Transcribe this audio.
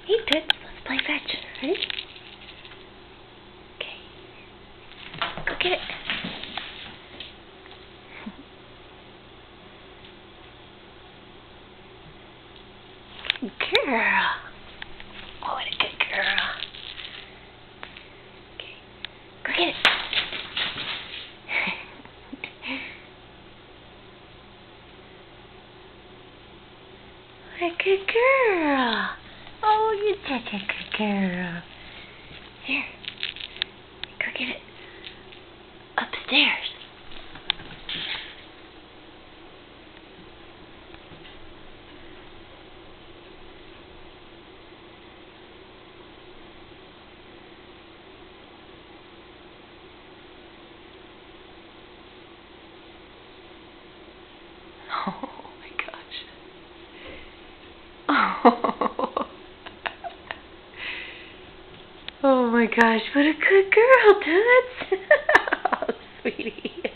Hey, Toots, let's play fetch. Ready? Okay. Go get it. Good girl. Oh, what a good girl. Okay. Go get it. What a good girl. Oh, you're such a good girl. Here. Go get it. Upstairs. Oh my gosh. Oh. Oh my gosh, what a good girl, Toots. Oh, sweetie.